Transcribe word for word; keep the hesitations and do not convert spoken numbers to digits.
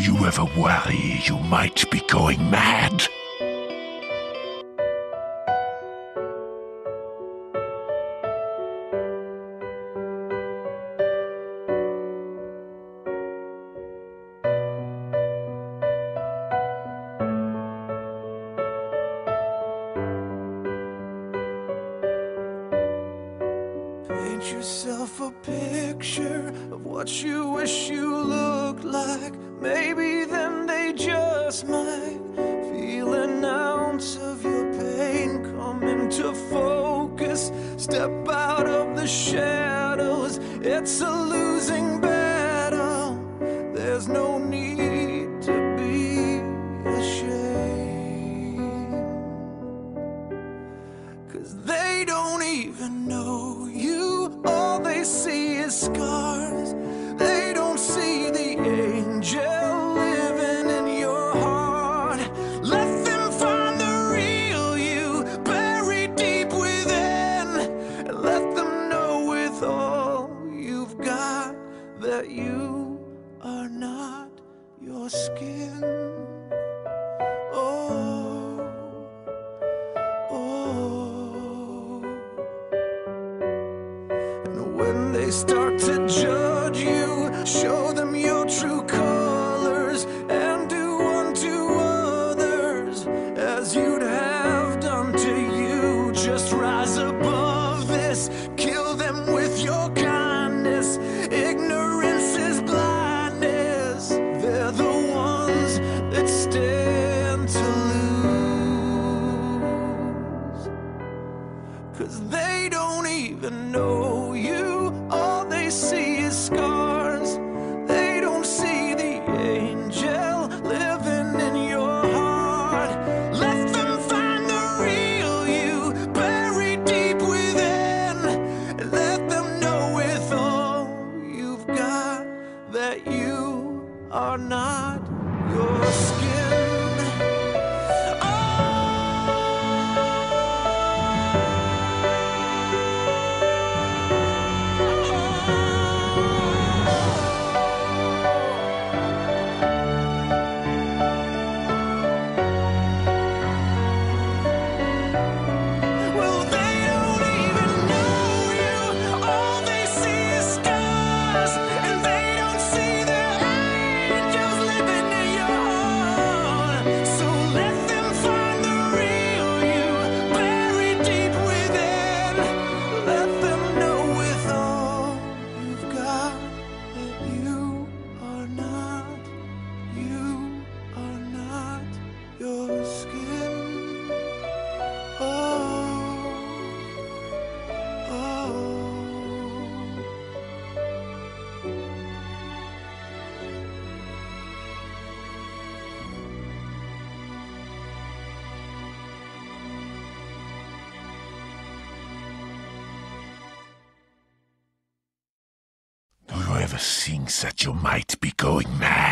you ever worry you might be going mad? Paint yourself a picture of what you wish you looked like. Maybe then they just might feel an ounce of your pain come into focus. Step out of the shadows, it's a losing battle. There's no need to be ashamed, 'cause they don't even know you. All they see is scars. They don't see the angel living in your heart. Let them find the real you buried deep within, and let them know with all you've got that you are not your skin. Oh, oh. And when they start to judge you, show them your true colors, and do unto others as you'd have done to you. Just rise above this, kill them with your kindness. Ignorance is blindness. They're the ones that stand to lose, 'cause they don't even know you. All they see is scars. They don't see the angel living in your heart. Let them find the real you buried deep within, and let them know with all you've got that you are not your skin. Do you ever think that you might be going mad?